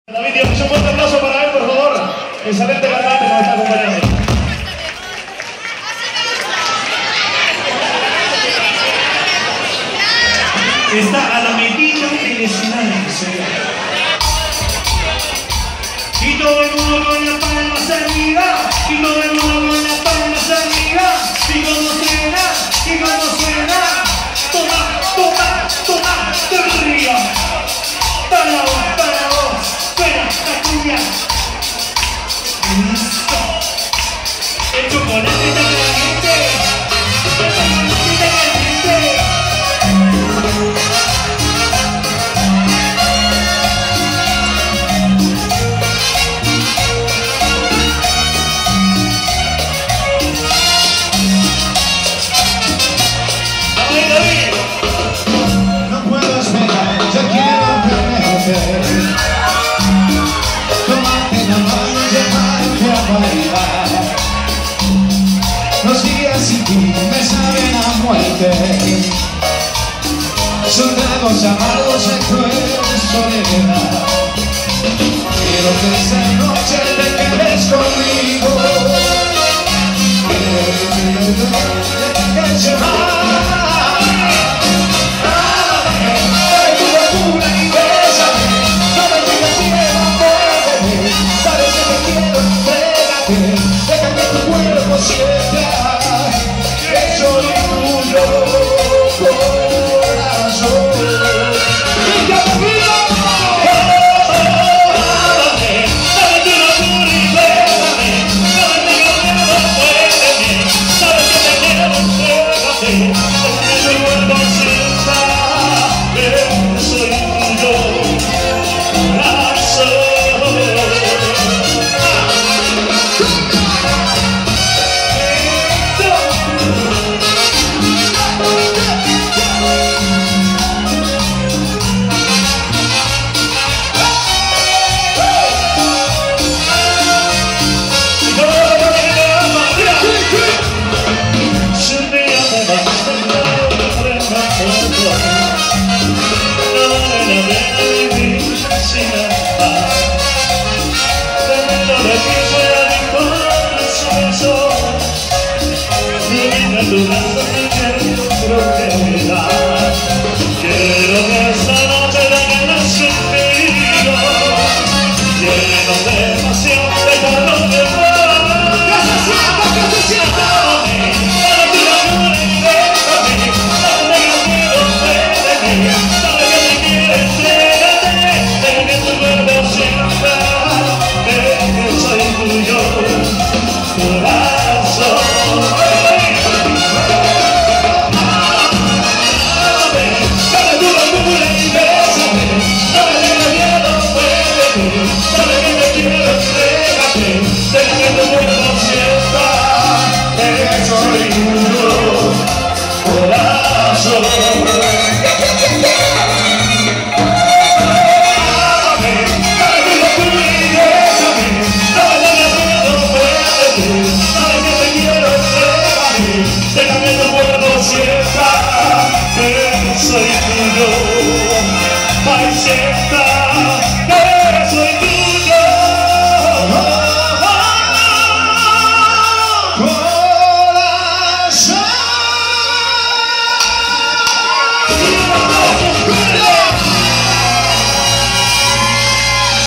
David Díaz, un fuerte aplauso para él, por favor. Excelente cantante que nos está acompañando. Está a la medida del escenario, señor. Y todo el mundo con las palmas arriba. Y todo el mundo con las palmas arriba. Y cómo suena, y cómo suena. Toma, toma, toma, de arriba. Para vos, suena la cumbia. Listo. El chocolate está caliente. El chocolate está caliente. No puedo esperar, yo quiero tenerte. Tomarte la mano y llevarte a bailar. Los días sin ti me saben a muerte. Son tragos amargos de cruel soledad. Quiero que esta noche te quedes conmigo. Quiero que te quedes conmigo. Deja que tu cuerpo sienta que soy tuyo, corazón. ¡Y ya te pido! Sabes que no tú libérame, sabes que no puede, sabes que te quiero, entrégate, deja que tu cuerpo sienta que soy tuyo, corazón. Quiero que esta noche te quedes conmigo, lleno de pasión.